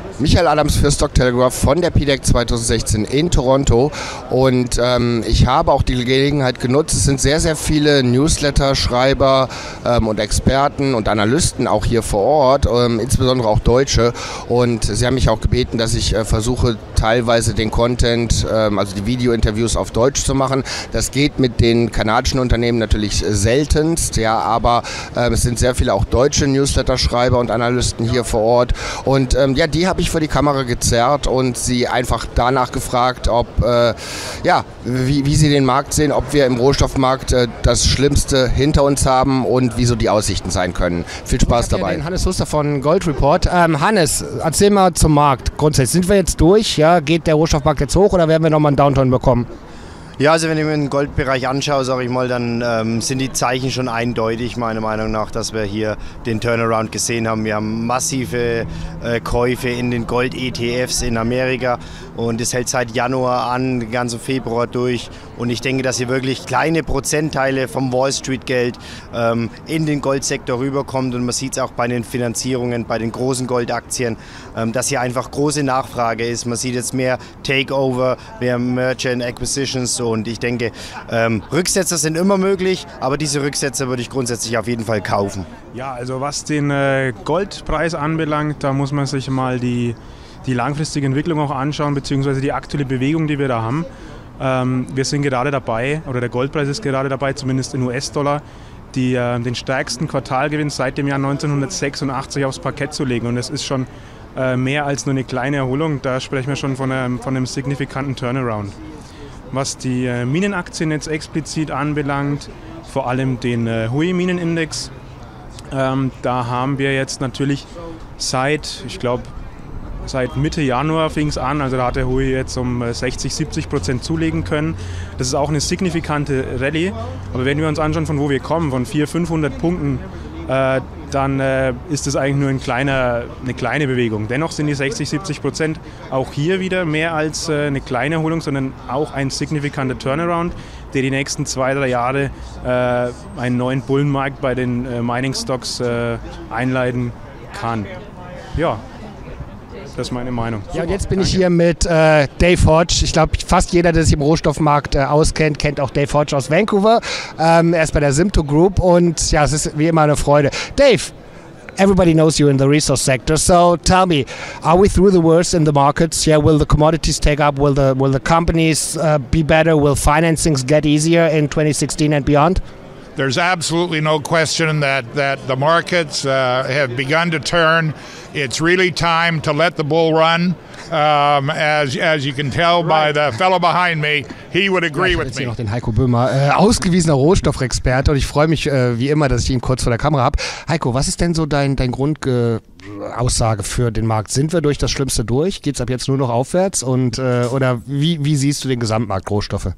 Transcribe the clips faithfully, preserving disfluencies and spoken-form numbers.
Michael Adams für Stock Telegraph von der P D A C zweitausendsechzehn in Toronto und ähm, ich habe auch die Gelegenheit genutzt, es sind sehr, sehr viele Newsletter-Schreiber ähm, und Experten und Analysten auch hier vor Ort, ähm, insbesondere auch Deutsche, und sie haben mich auch gebeten, dass ich äh, versuche, teilweise den Content, ähm, also die Video-Interviews auf Deutsch zu machen. Das geht mit den kanadischen Unternehmen natürlich seltenst, ja, aber äh, es sind sehr viele auch deutsche Newsletter-Schreiber und Analysten hier vor Ort und ähm, ja, die habe ich vor die Kamera gezerrt und sie einfach danach gefragt, ob, äh, ja, wie, wie sie den Markt sehen, ob wir im Rohstoffmarkt äh, das Schlimmste hinter uns haben und wieso die Aussichten sein können. Viel Spaß dabei. Den Hannes Huster von Gold Report. Ähm, Hannes, erzähl mal zum Markt. Grundsätzlich sind wir jetzt durch, ja? Geht der Rohstoffmarkt jetzt hoch oder werden wir nochmal einen Downturn bekommen? Ja, also wenn ich mir den Goldbereich anschaue, sage ich mal, dann ähm, sind die Zeichen schon eindeutig, meiner Meinung nach, dass wir hier den Turnaround gesehen haben. Wir haben massive äh, Käufe in den Gold-E T Fs in Amerika und es hält seit Januar an, den ganzen Februar durch. Und ich denke, dass hier wirklich kleine Prozentteile vom Wall Street Geld ähm, in den Goldsektor rüberkommt und man sieht es auch bei den Finanzierungen, bei den großen Goldaktien, ähm, dass hier einfach große Nachfrage ist. Man sieht jetzt mehr Takeover, mehr Merger and Acquisitions. Und ich denke, ähm, Rücksetzer sind immer möglich, aber diese Rücksetzer würde ich grundsätzlich auf jeden Fall kaufen. Ja, also was den äh, Goldpreis anbelangt, da muss man sich mal die, die langfristige Entwicklung auch anschauen, beziehungsweise die aktuelle Bewegung, die wir da haben. Ähm, wir sind gerade dabei, oder der Goldpreis ist gerade dabei, zumindest in U S-Dollar, die, äh, den stärksten Quartalgewinn seit dem Jahr neunzehnhundertsechsundachtzig aufs Parkett zu legen. Und es ist schon äh, mehr als nur eine kleine Erholung, da sprechen wir schon von einem, von einem signifikanten Turnaround. Was die äh, Minenaktien jetzt explizit anbelangt, vor allem den äh, H U I-Minenindex, ähm, da haben wir jetzt natürlich seit, ich glaube, seit Mitte Januar fing es an, also da hat der H U I jetzt um äh, sechzig, siebzig Prozent zulegen können. Das ist auch eine signifikante Rallye, aber wenn wir uns anschauen, von wo wir kommen, von vierhundert, fünfhundert Punkten, äh, dann äh, ist das eigentlich nur ein kleiner, eine kleine Bewegung. Dennoch sind die sechzig, siebzig Prozent auch hier wieder mehr als äh, eine kleine Erholung, sondern auch ein signifikanter Turnaround, der die nächsten zwei, drei Jahre äh, einen neuen Bullenmarkt bei den äh, Mining-Stocks äh, einleiten kann. Ja. Das ist meine Meinung. Ja, und jetzt bin ich hier mit äh, Dave Hodge. Ich glaube, fast jeder, der sich im Rohstoffmarkt äh, auskennt, kennt auch Dave Hodge aus Vancouver. Ähm, er ist bei der Simto Group und ja, es ist wie immer eine Freude. Dave, everybody knows you in the resource sector, so tell me, are we through the worst in the markets? Yeah, will the commodities take up? Will the will the companies uh, be better? Will financings get easier in twenty sixteen and beyond? There's absolutely no question that, that the markets uh, have begun to turn. It's really time to let the bull run. Um, as, as you can tell by the fellow behind me, he would agree ja, ich with jetzt me. Hier noch den Heiko Böhmer, äh, ausgewiesener Rohstoffexperte, und ich freue mich äh, wie immer, dass ich ihn kurz vor der Kamera habe. Heiko, was ist denn so dein, dein Grundaussage für den Markt? Sind wir durch das Schlimmste durch? Geht es ab jetzt nur noch aufwärts? Und, äh, oder wie, wie siehst du den Gesamtmarkt Rohstoffe?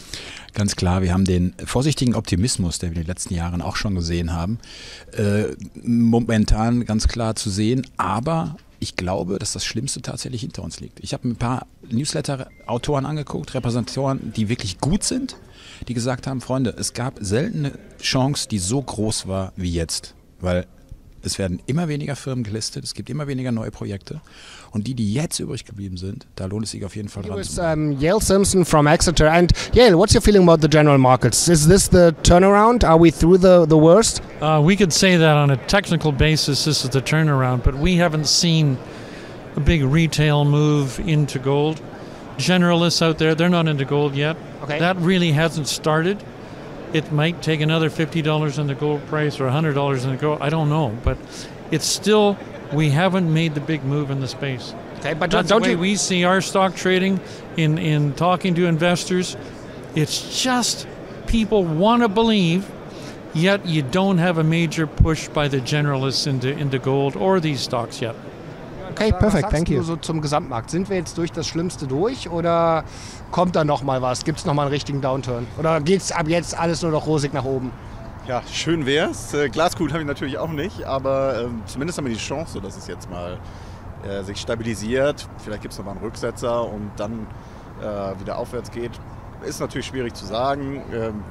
Ganz klar, wir haben den vorsichtigen Optimismus, den wir in den letzten Jahren auch schon gesehen haben, äh, momentan ganz klar zu sehen. Aber ich glaube, dass das Schlimmste tatsächlich hinter uns liegt. Ich habe ein paar Newsletter-Autoren angeguckt, Repräsentatoren, die wirklich gut sind, die gesagt haben, Freunde, es gab selten eine Chance, die so groß war wie jetzt. Weil es werden immer weniger Firmen gelistet, es gibt immer weniger neue Projekte. Und die, die jetzt übrig geblieben sind, da lohnt es sich auf jeden Fall dran zu bleiben. Um, Yale Simpson from Exeter. And Yale, what's your feeling about the general markets? Is this the turnaround? Are we through the, the worst? Uh, we could say that on a technical basis, this is the turnaround, but we haven't seen a big retail move into gold. Generalists out there, they're not into gold yet. Okay. That really hasn't started. It might take another fifty dollars in the gold price or one hundred dollars in the gold. I don't know, but it's still, we haven't made the big move in the space. Okay, but That's don't the way you... we see our stock trading in, in talking to investors. It's just people want to believe, yet you don't have a major push by the generalists into, into gold or these stocks yet. Okay, perfect, thank you. So zum Gesamtmarkt. Sind wir jetzt durch das Schlimmste durch oder kommt da noch mal was? Gibt es noch mal einen richtigen Downturn? Oder geht es ab jetzt alles nur noch rosig nach oben? Ja, schön wär's. Äh, Glaskugel habe ich natürlich auch nicht, aber äh, zumindest haben wir die Chance, dass es jetzt mal äh, sich stabilisiert. Vielleicht gibt es noch mal einen Rücksetzer und dann äh, wieder aufwärts geht. Ist natürlich schwierig zu sagen. Ähm,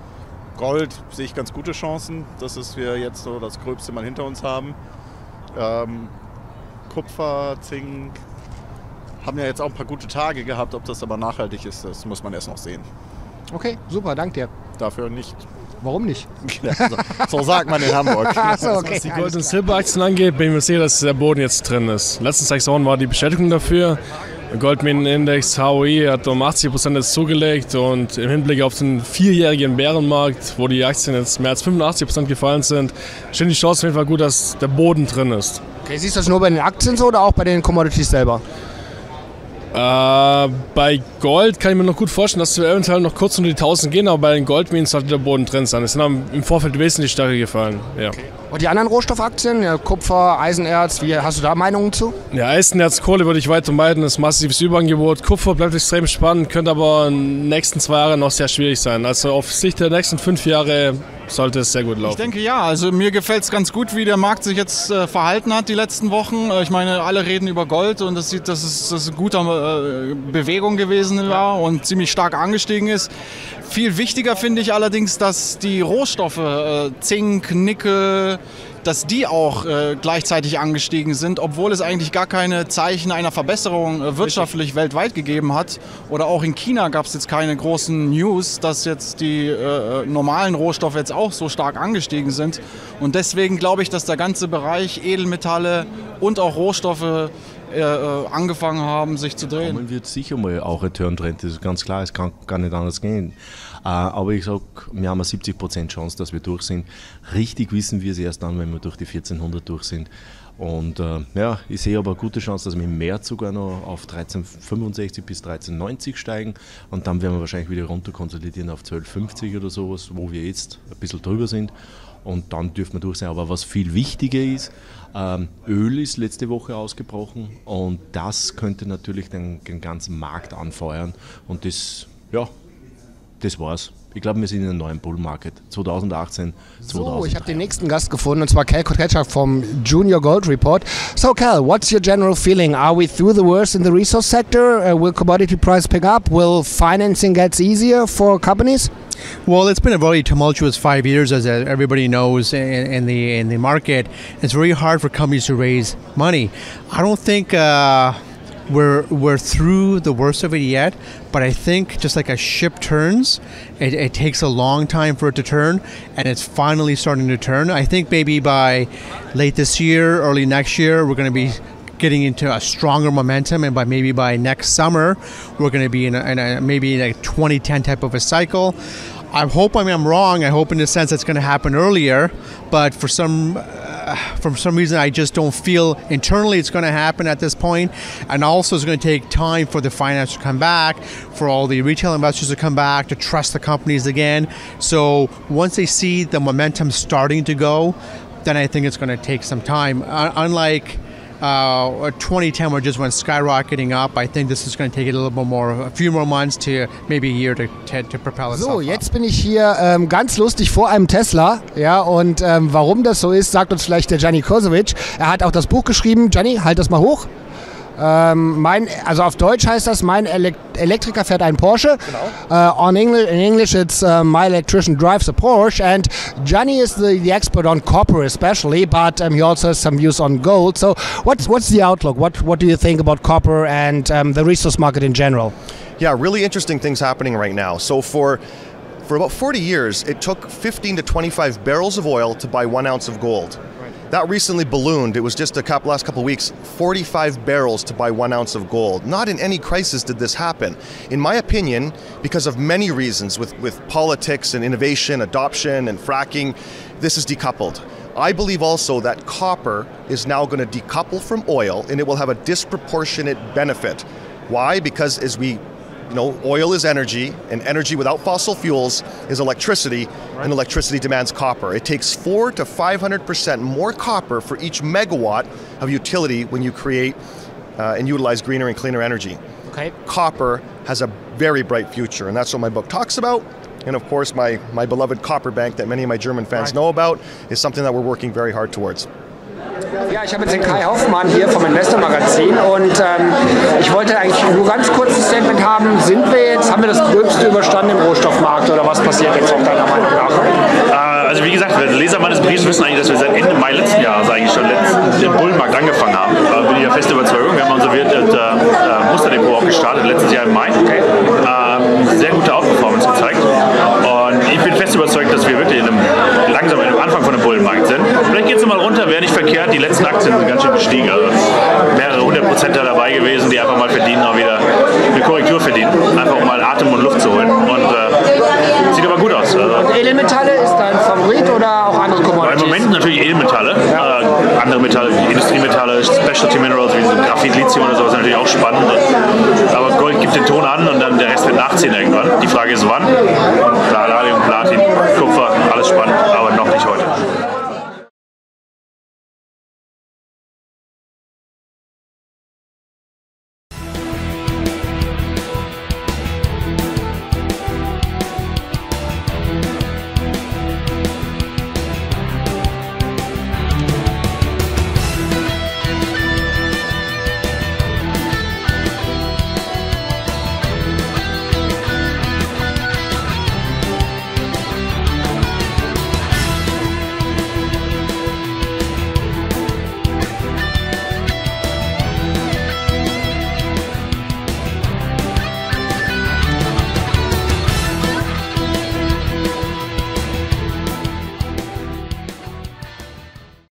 Gold sehe ich ganz gute Chancen, dass es wir jetzt so das Gröbste mal hinter uns haben. Ähm, Kupfer, Zink. Haben ja jetzt auch ein paar gute Tage gehabt. Ob das aber nachhaltig ist, das muss man erst noch sehen. Okay, super, danke dir. Dafür nicht. Warum nicht? Ja, so, so sagt man in Hamburg. Achso, okay. Was die Gold- und Silberaktien angeht, bin ich mir sicher, dass der Boden jetzt drin ist. Letzten sechs Wochen war die Bestätigung dafür. Der Goldminenindex H O I hat um achtzig Prozent jetzt zugelegt und im Hinblick auf den vierjährigen Bärenmarkt, wo die Aktien jetzt mehr als fünfundachtzig Prozent gefallen sind, stehen die Chancen auf jeden Fall gut, dass der Boden drin ist. Okay, siehst du das nur bei den Aktien so oder auch bei den Commodities selber? Äh, bei Gold kann ich mir noch gut vorstellen, dass wir eventuell noch kurz unter die tausend gehen, aber bei den Goldminen sollte der Boden drin sein. Es sind im Vorfeld wesentlich stärker gefallen. Ja. Okay. Und die anderen Rohstoffaktien, ja, Kupfer, Eisenerz, wie, hast du da Meinungen zu? Ja, Eisenerz, Kohle würde ich weiter meiden, das ist massives Überangebot. Kupfer bleibt extrem spannend, könnte aber in den nächsten zwei Jahren noch sehr schwierig sein. Also auf Sicht der nächsten fünf Jahre sollte es sehr gut laufen. Ich denke ja, also mir gefällt es ganz gut, wie der Markt sich jetzt äh, verhalten hat die letzten Wochen. Äh, ich meine, alle reden über Gold und das sieht, dass es, dass es eine gute äh, Bewegung gewesen war und ziemlich stark angestiegen ist. Viel wichtiger finde ich allerdings, dass die Rohstoffe, äh, Zink, Nickel, dass die auch äh, gleichzeitig angestiegen sind, obwohl es eigentlich gar keine Zeichen einer Verbesserung äh, wirtschaftlich Richtig. weltweit gegeben hat. Oder auch in China gab es jetzt keine großen News, dass jetzt die äh, normalen Rohstoffe jetzt auch so stark angestiegen sind. Und deswegen glaube ich, dass der ganze Bereich Edelmetalle und auch Rohstoffe äh, angefangen haben, sich zu drehen. Kommen wird sicher mal auch ein Turntrend, das ist ganz klar, es kann gar nicht anders gehen. Aber ich sage, wir haben eine siebzig Prozent Chance, dass wir durch sind. Richtig wissen wir es erst dann, wenn wir durch die vierzehnhundert durch sind. Und äh, ja, ich sehe aber eine gute Chance, dass wir im März sogar noch auf dreizehn fünfundsechzig bis dreizehn neunzig steigen. Und dann werden wir wahrscheinlich wieder runter konsolidieren auf zwölf fünfzig oder sowas, wo wir jetzt ein bisschen drüber sind. Und dann dürfen wir durch sein. Aber was viel wichtiger ist, ähm, Öl ist letzte Woche ausgebrochen und das könnte natürlich den, den ganzen Markt anfeuern. Und das, ja, das war's. Ich glaube, wir sind in einem neuen Bull Market. zwanzig achtzehn, zweitausenddreizehn. So, ich habe den nächsten Gast gefunden, und zwar Cal Kotecha vom Junior Gold Report. So Cal, what's your general feeling? Are we through the worst in the resource sector? Uh, will commodity price pick up? Will financing get easier for companies? Well, it's been a very tumultuous five years, as everybody knows, in, in the in the market. It's very hard for companies to raise money. I don't think uh, we're we're through the worst of it yet, but I think just like a ship turns, it, it takes a long time for it to turn, and it's finally starting to turn. I think maybe by late this year, early next year, we're going to be getting into a stronger momentum, and by maybe by next summer, we're going to be in, a, in a, maybe in a twenty ten type of a cycle. I hope I mean, I'm wrong. I hope in the sense it's going to happen earlier, but for some uh, for some reason I just don't feel internally it's going to happen at this point. And also it's going to take time for the finance to come back, for all the retail investors to come back, to trust the companies again. So once they see the momentum starting to go, then I think it's going to take some time. Uh, unlike Uh, twenty ten, where it just went skyrocketing up. I think this is going to take it a little bit more, a few more months to maybe a year to, to, to propel itself So, jetzt bin ich hier ähm, ganz lustig vor einem Tesla. Ja, und ähm, warum das so ist, sagt uns vielleicht der Gianni Kosovic. Er hat auch das Buch geschrieben. Gianni, halt das mal hoch. Ähm, mein, also auf Deutsch heißt das, mein Elek- Elektriker fährt einen Porsche. Genau. Uh, on English, in English it's uh, my electrician drives a Porsche. And Gianni is the, the expert on copper especially, but um, he also has some views on gold. So what's what's the outlook? What what do you think about copper and um, the resource market in general? Yeah, really interesting things happening right now. So for for about forty years, it took fifteen to twenty-five barrels of oil to buy one ounce of gold. That recently ballooned. It was just a couple, last couple of weeks, forty-five barrels to buy one ounce of gold. Not in any crisis did this happen. In my opinion, because of many reasons, with, with politics and innovation, adoption and fracking, this is decoupled. I believe also that copper is now going to decouple from oil, and it will have a disproportionate benefit. Why? Because as we You know, oil is energy, and energy without fossil fuels is electricity, right. And electricity demands copper. It takes four to five hundred percent more copper for each megawatt of utility when you create uh, and utilize greener and cleaner energy. Okay. Copper has a very bright future, and that's what my book talks about. And of course, my, my beloved Copper Bank that many of my German fans right. know about is something that we're working very hard towards. Ja, ich habe jetzt den Kai Hoffmann hier vom Investor Magazin und ähm, ich wollte eigentlich nur ganz kurz ein Statement haben. Sind wir jetzt, haben wir das Gröbste überstanden im Rohstoffmarkt oder was passiert jetzt auch deiner Meinung nach? Also wie gesagt, Leser meines Briefs wissen eigentlich, dass wir seit Ende Mai letzten Jahres eigentlich schon letzten, den Bullenmarkt angefangen haben. Da bin ich ja so wird das äh, Musterdepot auch gestartet, letztes Jahr im Mai. Okay. Ähm, sehr gute Outperformance gezeigt. Und ich bin fest überzeugt, dass wir wirklich in einem, langsam am Anfang von einem Bullenmarkt sind. Vielleicht geht es mal runter, wäre nicht verkehrt. Die letzten Aktien sind ganz schön gestiegen. Also mehrere hundert Prozent da dabei gewesen, die einfach mal verdienen, auch wieder eine Korrektur verdienen. Einfach um mal Atem und Luft zu holen. Und äh, sieht aber gut aus. Also, und Edelmetalle ist dein Favorit oder auch andere Commodities? Im Moment natürlich Edelmetalle. Ja. Äh, andere Metalle, Industriemetalle, Specialty Minerals wie so Graphit, Lithium oder sowas sind natürlich auch spannend. Aber Gold gibt den Ton an und dann der Rest wird nachziehen irgendwann. Die Frage ist wann. Und Palladium, Platin, Kupfer, alles spannend.